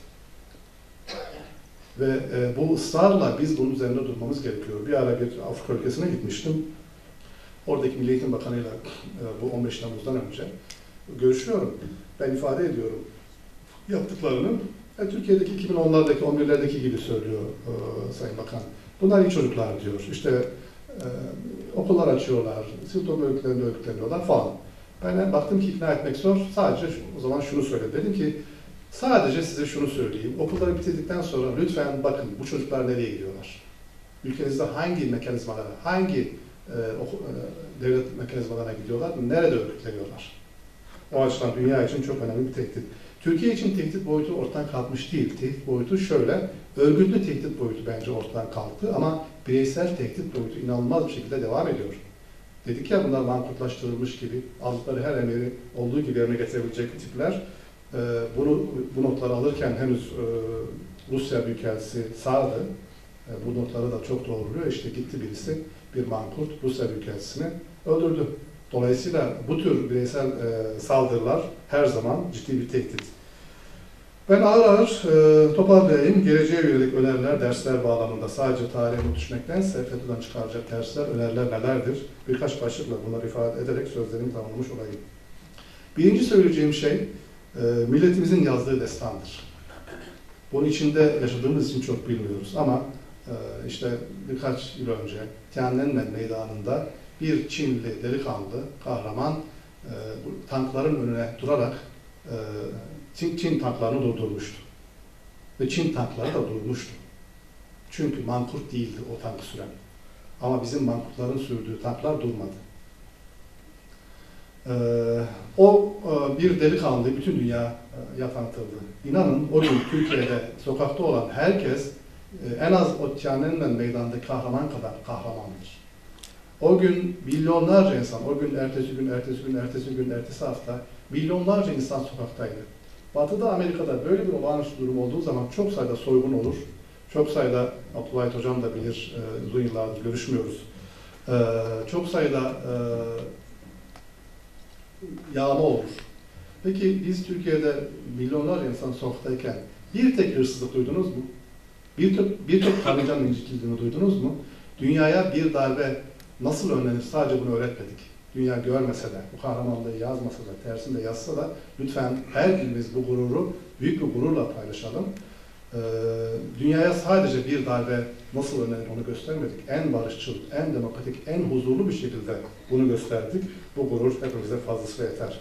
Ve e, bu ısrarla biz bunun üzerinde durmamız gerekiyor. Bir ara bir Afrika ülkesine gitmiştim. Oradaki Milli Eğitim Bakanı'yla e, bu on beş Temmuz'dan önce görüşüyorum. Ben ifade ediyorum yaptıklarını. E, Türkiye'deki iki bin onlardaki, on birlerdeki gibi söylüyor e, Sayın Bakan. Bunlar iyi çocuklar diyor. İşte e, okullar açıyorlar, sivil toplum örgütlerinde örgütleniyorlar falan. Ben baktım ki ikna etmek zor. Sadece o zaman şunu söyledim. Dedim ki sadece size şunu söyleyeyim. Okulları bitirdikten sonra lütfen bakın bu çocuklar nereye gidiyorlar? Ülkenizde hangi mekanizmalara, hangi e, oku, e, devlet mekanizmalarına gidiyorlar? Nerede örgütleniyorlar? O açıdan dünya için çok önemli bir tehdit. Türkiye için tehdit boyutu ortadan kalkmış değil. Tehdit boyutu şöyle, örgütlü tehdit boyutu bence ortadan kalktı ama bireysel tehdit boyutu inanılmaz bir şekilde devam ediyor. Dedik ya bunlar mankurtlaştırılmış gibi, aldıkları her emiri olduğu gibi yerine getirebilecek tipler. Ee, bunu bu notları alırken henüz e, Rusya Büyükelçisi sağdı. E, bu notları da çok doğruluyor. İşte gitti birisi, bir mankurt Rusya Büyükelçisini öldürdü. Dolayısıyla bu tür bireysel e, saldırılar her zaman ciddi bir tehdit. Ben ağır ağır e, toparlayayım. Geleceğe yönelik öneriler, dersler bağlamında sadece tarihe not düşmektense FETÖ'den çıkaracak dersler, öneriler nelerdir? Birkaç başlıkla bunları ifade ederek sözlerimi tamamlamış olayım. Birinci söyleyeceğim şey, e, milletimizin yazdığı destandır. Bunun içinde yaşadığımız için çok bilmiyoruz ama e, işte birkaç yıl önce Tiananmen Meydanı'nda bir Çinli delikanlı, kahraman e, tankların önüne durarak e, Çin, Çin tanklarını durdurmuştu. Ve Çin tankları da durmuştu. Çünkü mankurt değildi o tankı süren. Ama bizim mankurtların sürdüğü tanklar durmadı. Ee, o e, bir delikanlı bütün dünyaya tanıtıldı. İnanın o gün Türkiye'de sokakta olan herkes e, en az o Tiananmen Meydanı'ndaki kahraman kadar kahramandır. O gün milyonlarca insan, o gün ertesi gün, ertesi gün, ertesi gün, ertesi hafta milyonlarca insan sokaktaydı. Batı'da, Amerika'da böyle bir olağanüstü durum olduğu zaman çok sayıda soygun olur. Çok sayıda, Abdullah Hocam da bilir, e, uzun yıllardır görüşmüyoruz. E, çok sayıda e, yağma olur. Peki biz Türkiye'de milyonlarca insan sokaktayken bir tek hırsızlık duydunuz mu? Bir tek, bir tek karıncanın incitildiğini duydunuz mu? Dünyaya bir darbe nasıl önlenir sadece bunu öğretmedik. Dünya görmese de, bu kahramanlığı yazmasa da, tersinde yazsa da lütfen her birimiz bu gururu büyük bir gururla paylaşalım. Ee, dünyaya sadece bir darbe nasıl önlenir onu göstermedik. En barışçıl, en demokratik, en huzurlu bir şekilde bunu gösterdik. Bu gurur hepimize fazlasıyla yeter.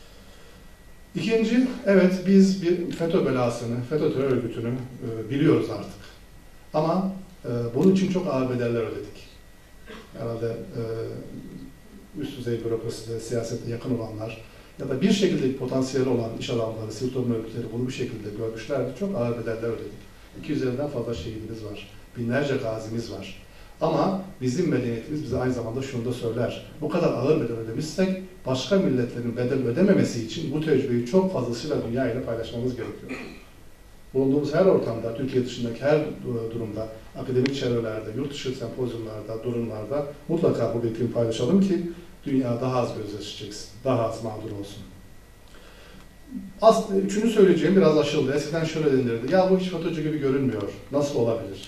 İkinci, evet biz bir FETÖ belasını, FETÖ terör örgütünü e, biliyoruz artık. Ama e, bunun için çok ağır bedeller ödedik. Herhalde e, üst düzey bürokraside, siyasete yakın olanlar ya da bir şekilde potansiyeli olan iş adamları, sivil toplum örgütleri bunu bir şekilde görmüşlerdi. Çok ağır bedeller ödedik. iki yüz elli'den fazla şehidimiz var. Binlerce gazimiz var. Ama bizim medeniyetimiz bize aynı zamanda şunu da söyler. Bu kadar ağır bedel ödemişsek başka milletlerin bedel ödememesi için bu tecrübeyi çok fazlasıyla dünya ile paylaşmamız gerekiyor. Bulunduğumuz her ortamda, Türkiye dışındaki her durumda, akademik çevrelerde, yurt dışı sempozyumlarda, durumlarda mutlaka bu bilgiyi paylaşalım ki dünya daha az gözyaşı çeksin, daha az mağdur olsun. Aslında üçüncü söyleyeceğim biraz aşıldı. Eskiden şöyle denilirdi, ya bu hiç FETÖ'cü gibi görünmüyor, nasıl olabilir?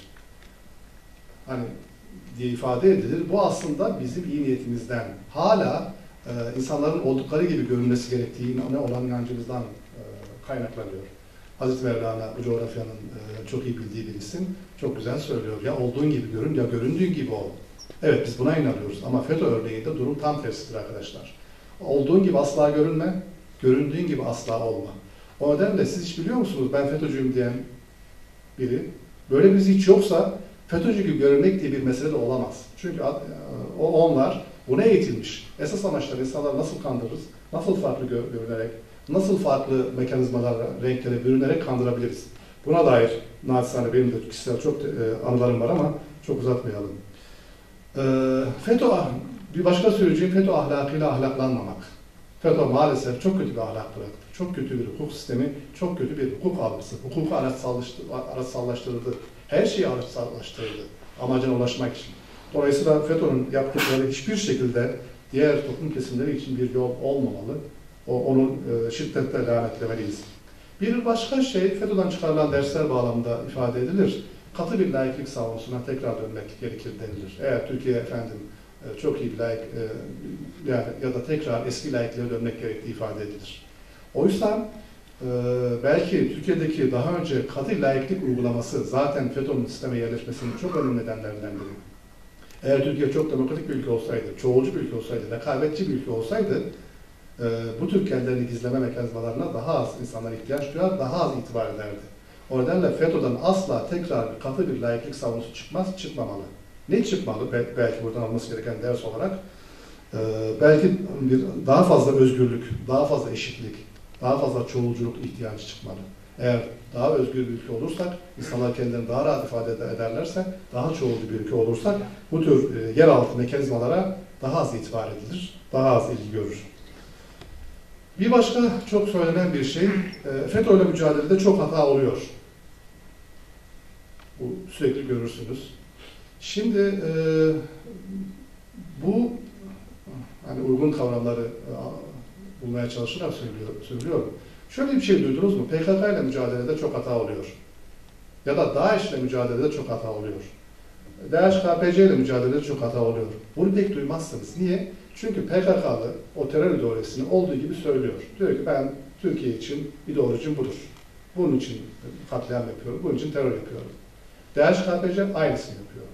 Hani diye ifade edilir. Bu aslında bizim iyi niyetimizden, hala e, insanların oldukları gibi görünmesi gerektiğine olan inancımızdan e, kaynaklanıyor. Hazreti Mevlana bu coğrafyanın e, çok iyi bildiği bir isim, çok güzel söylüyor. Ya olduğun gibi görün ya göründüğün gibi ol. Evet biz buna inanıyoruz ama FETÖ örneğinde durum tam tersidir arkadaşlar. Olduğun gibi asla görünme, göründüğün gibi asla olma. O nedenle siz hiç biliyor musunuz ben FETÖ'cüyüm diyen biri, böyle birisi hiç yoksa FETÖ'cü gibi görünmek diye bir mesele de olamaz. Çünkü o onlar buna eğitilmiş. Esas amaçları insanları nasıl kandırırız, nasıl farklı gör görünerek, nasıl farklı mekanizmalarla, renklere bürünerek kandırabiliriz. Buna dair naçizane benim de kişisel çok e, anılarım var ama çok uzatmayalım. E, FETÖ, bir başka söyleyeceğim FETÖ ahlakıyla ahlaklanmamak. FETÖ maalesef çok kötü bir ahlak bıraktı. Çok kötü bir hukuk sistemi, çok kötü bir hukuk algısı. Hukuku araçsallaştırdı. Her şeyi araçsallaştırdı amacına ulaşmak için. Dolayısıyla FETÖ'nün yaptıkları hiçbir şekilde diğer toplum kesimleri için bir yol olmamalı. O, onu e, şiddetle lanetlemeliyiz. Bir başka şey, FETÖ'den çıkarılan dersler bağlamında ifade edilir. Katı bir laiklik savunusuna tekrar dönmek gerekir denilir. Eğer Türkiye efendim e, çok iyi bir laik, e, yani, ya da tekrar eski laikliğe dönmek gerektiği ifade edilir. Oysa e, belki Türkiye'deki daha önce katı laiklik uygulaması zaten FETÖ'nün sisteme yerleşmesinin çok önemli nedenlerinden biri. Eğer Türkiye çok demokratik bir ülke olsaydı, çoğulcu bir ülke olsaydı, rekabetçi bir ülke olsaydı, e, bu tür kendilerini gizleme mekanizmalarına daha az insanlar ihtiyaç duyar, daha az itibar ederdi. O nedenle FETÖ'den asla tekrar bir katı bir laiklik savunusu çıkmaz, çıkmamalı. Ne çıkmalı? Bel belki buradan alması gereken ders olarak, e, belki bir daha fazla özgürlük, daha fazla eşitlik, daha fazla çoğulculuk ihtiyacı çıkmalı. Eğer daha özgür bir ülke olursak, insanlar kendilerini daha rahat ifade ederlerse, daha çoğulcu bir ülke olursak bu tür e, yeraltı mekanizmalara daha az itibar edilir, daha az ilgi görür. Bir başka çok söylenen bir şey, e, FETÖ'yle mücadelede çok hata oluyor. Bu sürekli görürsünüz. Şimdi e, bu hani uygun kavramları e, bulmaya çalışarak söylüyor, söylüyorum. Şöyle bir şey duydunuz mu? P K K ile mücadelede çok hata oluyor. Ya da DAEŞ ile mücadelede çok hata oluyor. DAEŞ K P C ile mücadelede çok hata oluyor. Bunu pek duymazsınız. Niye? Çünkü P K K'lı o terör ideolojisini olduğu gibi söylüyor. Diyor ki ben Türkiye için ideolojim budur. Bunun için katliam yapıyorum, bunun için terör yapıyorum. DAEŞ K P C aynısını yapıyor.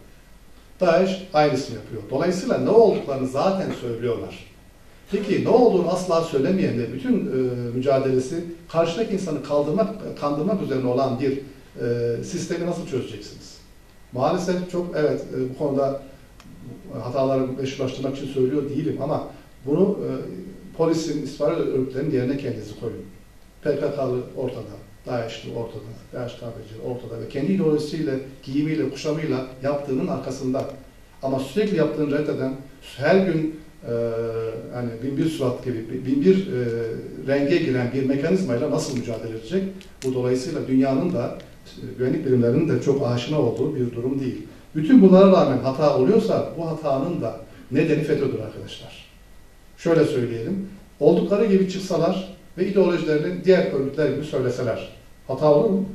DAEŞ aynısını yapıyor. Dolayısıyla ne olduklarını zaten söylüyorlar. Peki ne olduğunu asla söylemeyen de bütün e, mücadelesi karşıdaki insanı kaldırmak, kandırmak üzerine olan bir e, sistemi nasıl çözeceksiniz? Maalesef çok evet e, bu konuda hataları meşrulaştırmak için söylüyor değilim ama bunu e, polisin, istihbarat örgütlerinin yerine kendinizi koyun. P K K'lı ortada, DAEŞ'li ortada, DAEŞ K P C ortada ve kendi ideolojisiyle, giyimiyle, kuşamıyla yaptığının arkasında. Ama sürekli yaptığını reddeden, her gün Ee, hani bin bir surat gibi, bin bir e, renge giren bir mekanizmayla nasıl mücadele edecek? Bu dolayısıyla dünyanın da, güvenlik birimlerinin de çok aşina olduğu bir durum değil. Bütün bunlara rağmen hata oluyorsa, bu hatanın da nedeni FETÖ'dür arkadaşlar. Şöyle söyleyelim, oldukları gibi çıksalar ve ideolojilerini diğer örgütler gibi söyleseler, hata olur mu?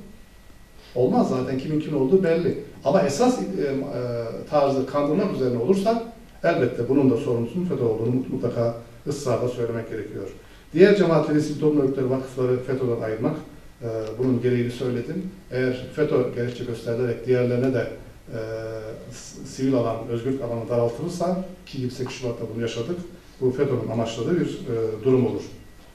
Olmaz zaten, kimin kim olduğu belli. Ama esas e, e, tarzı kandırmak üzerine olursa, elbette bunun da sorumlusunun FETÖ olduğunu mutlaka ısrarla söylemek gerekiyor. Diğer cemaat ve sivil toplum örgütleri, vakıfları FETÖ'den ayırmak, e, bunun gereğini söyledim. Eğer FETÖ gerekçe gösterilerek diğerlerine de e, sivil alan, özgürlük alanı daraltılırsa, ki yirmi sekiz Şubat'ta bunu yaşadık, bu FETÖ'nün amaçladığı bir e, durum olur.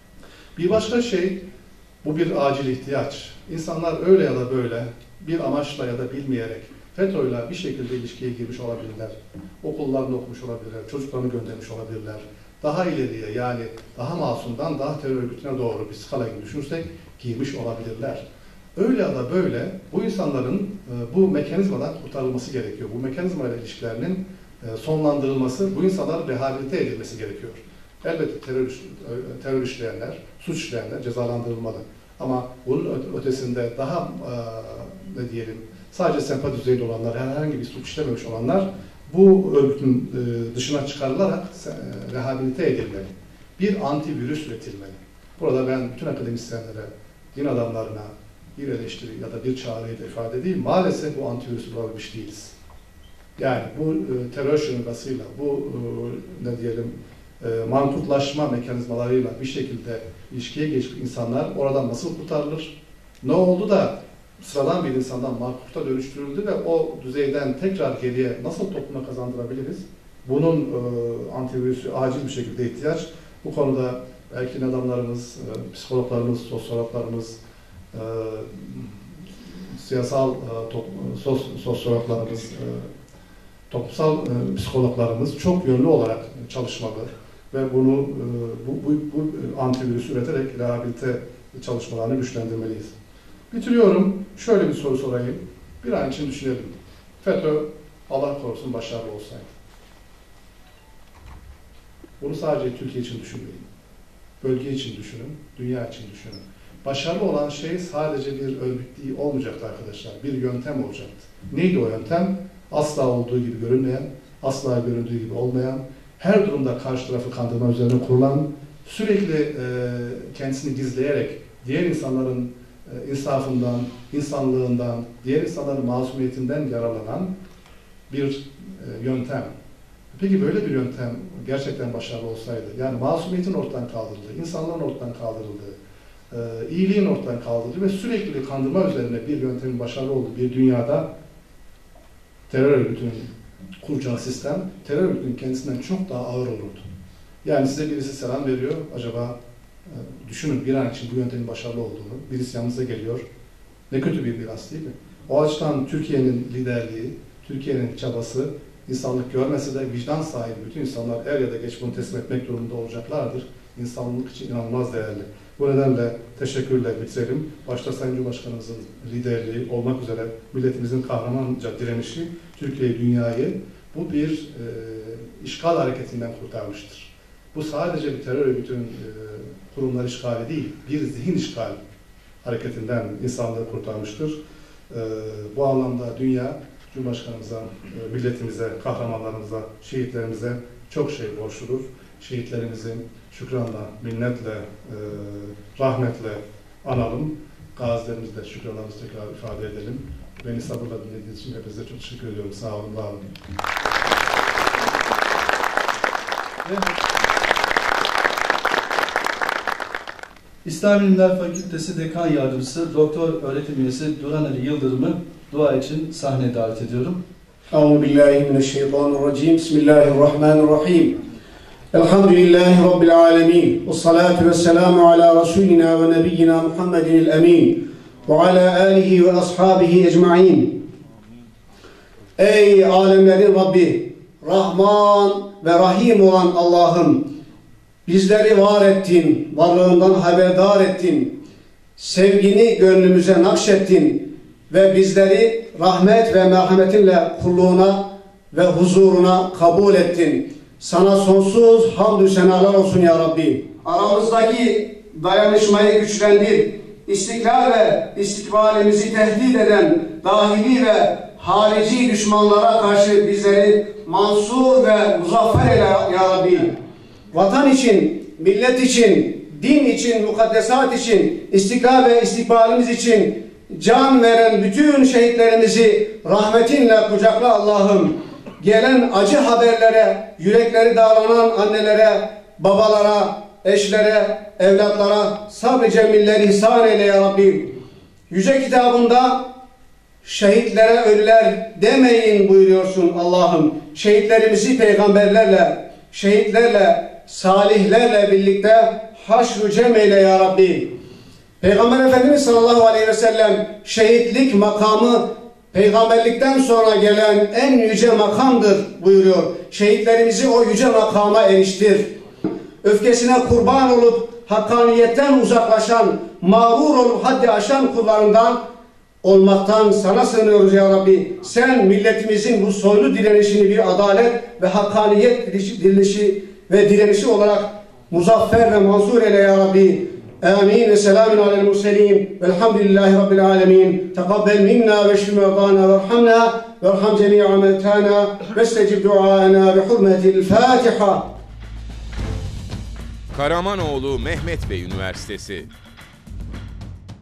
Bir başka şey, bu bir acil ihtiyaç. İnsanlar öyle ya da böyle bir amaçla ya da bilmeyerek FETÖ'yle bir şekilde ilişkiye girmiş olabilirler. Okullarını okumuş olabilirler, çocuklarını göndermiş olabilirler. Daha ileriye yani daha masumdan daha terör örgütüne doğru bir skala gibi düşünürsek girmiş olabilirler. Öyle ya da böyle bu insanların bu mekanizmadan kurtarılması gerekiyor. Bu mekanizmayla ilişkilerinin sonlandırılması, bu insanların rehabilite edilmesi gerekiyor. Elbette terör, terör işleyenler, suç işleyenler cezalandırılmalı. Ama bunun ötesinde daha ne diyelim, sadece sempati düzeyinde olanlar, herhangi bir suç işlememiş olanlar bu örgütün dışına çıkarılarak rehabilite edilmeli. Bir antivirüs üretilmeli. Burada ben bütün akademisyenlere, din adamlarına bir eleştiri ya da bir çağrıyı da ifade edeyim. Maalesef bu antivirüsü bulabilmiş değiliz. Yani bu terör şırıngasıyla, bu ne diyelim mankutlaşma mekanizmalarıyla bir şekilde ilişkiye geçmiş insanlar oradan nasıl kurtarılır? Ne oldu da sıradan bir insandan mankuta dönüştürüldü ve o düzeyden tekrar geriye nasıl topluma kazandırabiliriz? Bunun e, antivirüsü acil bir şekilde ihtiyaç. Bu konuda belki adamlarımız, e, psikologlarımız, sosyologlarımız, e, siyasal e, top, sos, sosyologlarımız, e, toplumsal e, psikologlarımız çok yönlü olarak çalışmalı ve bunu e, bu, bu, bu antivirüsü üreterek rehabilite çalışmalarını güçlendirmeliyiz. Bitiriyorum. Şöyle bir soru sorayım. Bir an için düşünelim. FETÖ, Allah korusun, başarılı olsaydı. Bunu sadece Türkiye için düşünmeyin. Bölge için düşünün, dünya için düşünün. Başarılı olan şey sadece bir örgüt değil olmayacaktı arkadaşlar. Bir yöntem olacaktı. Neydi o yöntem? Asla olduğu gibi görünmeyen, asla göründüğü gibi olmayan, her durumda karşı tarafı kandırma üzerine kurulan, sürekli e, kendisini gizleyerek diğer insanların e, insafından, insanlığından, diğer insanların masumiyetinden yararlanan bir e, yöntem. Peki böyle bir yöntem gerçekten başarılı olsaydı, yani masumiyetin ortadan kaldırıldığı, insanlığın ortadan kaldırıldığı, e, iyiliğin ortadan kaldırıldığı ve sürekli kandırma üzerine bir yöntemin başarılı olduğu bir dünyada terör örgütünün kuracağı sistem, terör örgütünün kendisinden çok daha ağır olurdu. Yani size birisi selam veriyor, acaba e, düşünün bir an için bu yöntemin başarılı olduğunu, birisi yanınıza geliyor, ne kötü bir miras değil mi? O açıdan Türkiye'nin liderliği, Türkiye'nin çabası, insanlık görmese de vicdan sahibi bütün insanlar er ya da geç bunu teslim etmek durumunda olacaklardır. İnsanlık için inanılmaz değerli. Bu nedenle teşekkürle bitirelim. Başta Sayın Cumhurbaşkanımızın liderliği olmak üzere milletimizin kahramanca direnişi Türkiye'yi, dünyayı bu bir e, işgal hareketinden kurtarmıştır. Bu sadece bir terör örgütünün e, kurumlar işgali değil, bir zihin işgal hareketinden insanlığı kurtarmıştır. E, bu anlamda dünya, Cumhurbaşkanımıza, e, milletimize, kahramanlarımıza, şehitlerimize çok şey borçludur. Şehitlerimizi şükranla, minnetle, e, rahmetle analım. Gazilerimizi de şükranlarımızı tekrar ifade edelim. Beni sabırla dinlediğiniz için hepinize çok teşekkür ediyorum. Sağ olun, var olun. İslam İlimler Fakültesi Dekan Yardımcısı Doktor Öğretim Üyesi Duran Ali Yıldırım'ı dua için sahneye davet ediyorum. Euzubillahimineşşeytanirracim. Bismillahirrahmanirrahim. Elhamdülillahi Rabbil alemin. Ve salatu ve selamu ala Resulina ve Nebiyyina Muhammedin el-Emin. Ve ala alihi ve ashabihi ecma'in. Ey alemlerin Rabbi, Rahman ve Rahim olan Allah'ım, bizleri var ettin, varlığından haberdar ettin, sevgini gönlümüze nakşettin ve bizleri rahmet ve merhametinle kulluğuna ve huzuruna kabul ettin. Sana sonsuz hamdü senalar olsun ya Rabbi. Aramızdaki dayanışmayı güçlendir. İstiklal ve istikbalimizi tehdit eden dahili ve harici düşmanlara karşı bizleri mansur ve muzaffer eyle ya Rabbi. Vatan için, millet için, din için, mukaddesat için, istiklal ve istikbalimiz için can veren bütün şehitlerimizi rahmetinle kucakla Allah'ım. Gelen acı haberlere, yürekleri dağlanan annelere, babalara, eşlere, evlatlara sabr-ı cemiller ihsan eyle ya Rabbi. Yüce kitabında şehitlere ölüler demeyin buyuruyorsun Allah'ım. Şehitlerimizi peygamberlerle, şehitlerle, salihlerle birlikte haşr-ı cem eyle ya Rabbi. Peygamber Efendimiz sallallahu aleyhi ve sellem şehitlik makamı peygamberlikten sonra gelen en yüce makamdır buyuruyor. Şehitlerimizi o yüce makama eriştir. Öfkesine kurban olup hakkaniyetten uzaklaşan, mağrur olup haddi aşan kullarından olmaktan sana sığınıyoruz ya Rabbi. Sen milletimizin bu soylu direnişini bir adalet ve hakkaniyet direnişi ve direnişi olarak muzaffer ve mansur eyle ya Rabbi. Amin ve selamun alel murselin velhamdülillahi rabbil alemin. Tekabbel minna ve şfi mevtana ve erhamna ve erham cemi'a mevtana ve istecib duana bi hurmetil Fatiha. Karamanoğlu Mehmet Bey Üniversitesi